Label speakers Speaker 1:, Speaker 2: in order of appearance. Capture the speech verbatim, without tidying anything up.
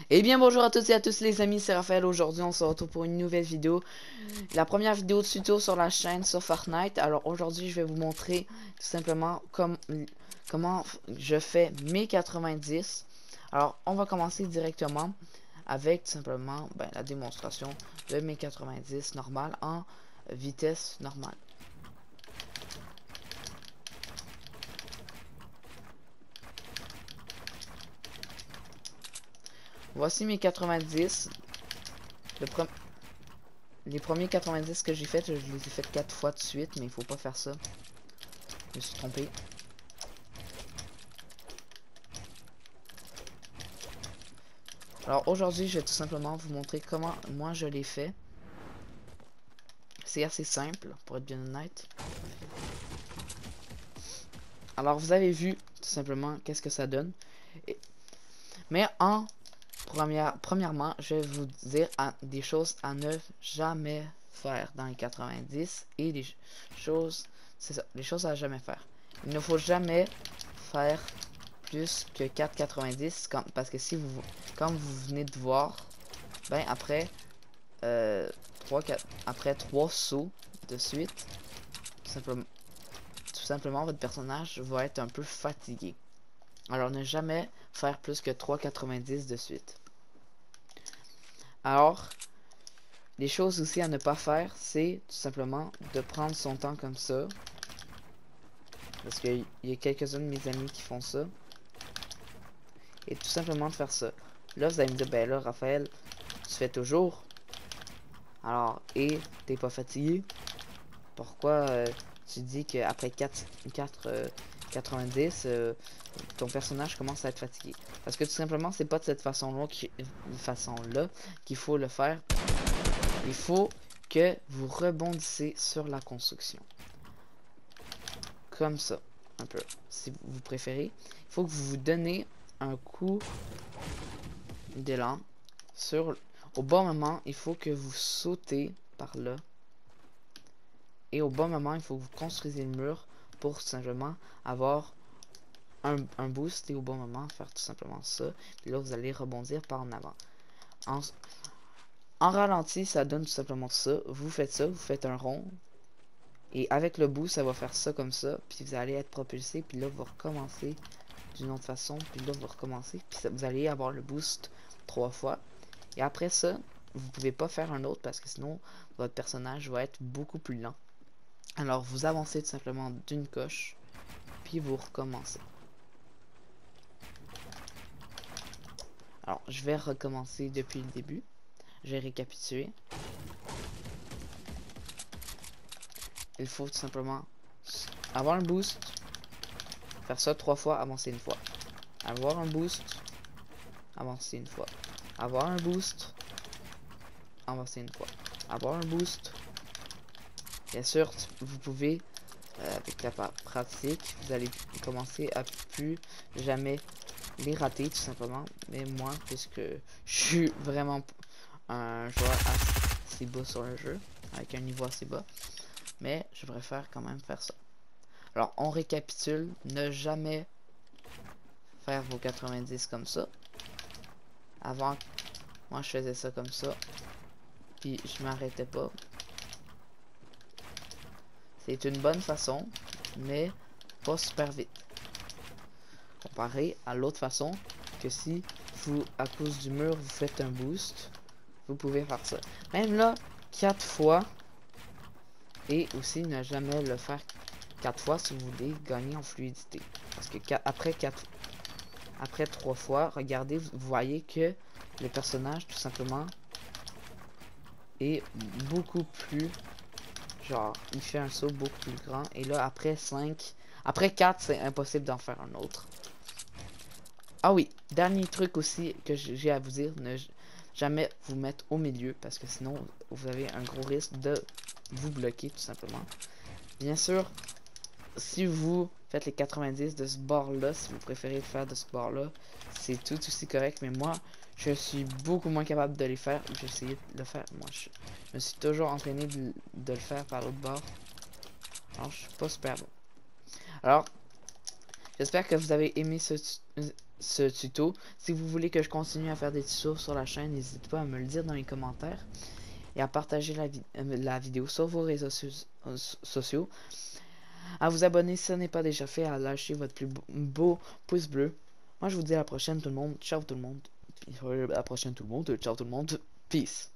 Speaker 1: Eh bien bonjour à toutes et à tous les amis, c'est Raphaël. Aujourd'hui on se retrouve pour une nouvelle vidéo. La première vidéo de tuto sur la chaîne sur Fortnite. Alors aujourd'hui je vais vous montrer tout simplement comme, comment je fais mes quatre-vingt-dix. Alors on va commencer directement avec tout simplement ben, la démonstration de mes quatre-vingt-dix normales en vitesse normale. Voici mes quatre-vingt-dix. Le pre Les premiers quatre-vingt-dix que j'ai fait, je les ai fait quatre fois de suite, mais il faut pas faire ça. Je me suis trompé. Alors aujourd'hui, je vais tout simplement vous montrer comment moi je l'ai fait. C'est assez simple, pour être bien honnête. Alors vous avez vu tout simplement qu'est-ce que ça donne. Et... Mais en première, premièrement, je vais vous dire à, des choses à ne jamais faire dans les quatre-vingt-dix et les choses, c'est ça, les choses à jamais faire. Il ne faut jamais faire plus que quatre quatre-vingt-dix parce que si vous, comme vous venez de voir, ben après euh, trois, quatre, après trois sauts de suite, tout simplement, tout simplement votre personnage va être un peu fatigué. Alors ne jamais faire plus que trois quatre-vingt-dix de suite. Alors les choses aussi à ne pas faire, c'est tout simplement de prendre son temps comme ça, parce qu'il y a quelques-uns de mes amis qui font ça, et tout simplement de faire ça. Là vous allez me dire, ben là Raphaël, tu fais toujours, alors, et t'es pas fatigué? Pourquoi euh, tu dis qu'après quatre, quatre-vingt-dix, euh, ton personnage commence à être fatigué? Parce que tout simplement, c'est pas de cette façon-là qui, façon-là qu'il faut le faire. Il faut que vous rebondissez sur la construction. Comme ça, un peu, si vous préférez. Il faut que vous vous donnez un coup d'élan sur... Au bon moment, il faut que vous sautez par là. Et au bon moment, il faut que vous construisez le mur pour tout simplement avoir un, un boost et au bon moment faire tout simplement ça. Puis là, vous allez rebondir par en avant. En, en ralenti, ça donne tout simplement ça. Vous faites ça, vous faites un rond. Et avec le boost, ça va faire ça comme ça. Puis vous allez être propulsé. Puis là, vous recommencez d'une autre façon. Puis là, vous recommencez. Puis ça, vous allez avoir le boost trois fois. Et après ça, vous pouvez pas faire un autre parce que sinon, votre personnage va être beaucoup plus lent. Alors, vous avancez tout simplement d'une coche. Puis vous recommencez. Alors, je vais recommencer depuis le début. Je vais récapituler. Il faut tout simplement avoir un boost. Faire ça trois fois, avancer une fois. Avoir un boost. Avancer une fois. Avoir un boost. Avancer une fois. Avoir un boost. Bien sûr, vous pouvez, euh, avec la pratique, vous allez commencer à plus jamais les rater tout simplement. Mais moi, puisque je suis vraiment un joueur assez bas sur le jeu, avec un niveau assez bas, mais je préfère quand même faire ça. Alors on récapitule, ne jamais faire vos quatre-vingt-dix comme ça. Avant, moi je faisais ça comme ça, puis je m'arrêtais pas. C'est une bonne façon, mais pas super vite. Comparé à l'autre façon, que si vous, à cause du mur, vous faites un boost, vous pouvez faire ça. Même là, quatre fois, et aussi ne jamais le faire quatre fois si vous voulez gagner en fluidité. Parce que après quatre, après trois fois, regardez, vous voyez que le personnage tout simplement est beaucoup plus, genre, il fait un saut beaucoup plus grand. Et là, après cinq, après quatre, c'est impossible d'en faire un autre. Ah oui, dernier truc aussi que j'ai à vous dire, ne jamais vous mettre au milieu parce que sinon vous avez un gros risque de vous bloquer tout simplement. Bien sûr, si vous faites les quatre-vingt-dix de ce bord là, si vous préférez le faire de ce bord là, c'est tout aussi correct, mais moi je suis beaucoup moins capable de les faire. J'ai essayé de le faire, moi je, je me suis toujours entraîné de, de le faire par l'autre bord, alors je suis pas super bon. Alors j'espère que vous avez aimé ce, ce tuto. Si vous voulez que je continue à faire des tutos sur la chaîne, n'hésitez pas à me le dire dans les commentaires et à partager la, vi la vidéo sur vos réseaux so sociaux, à vous abonner si ce n'est pas déjà fait, à lâcher votre plus beau pouce bleu. Moi je vous dis à la prochaine tout le monde, ciao tout le monde, puis, euh, à la prochaine tout le monde, ciao tout le monde, peace.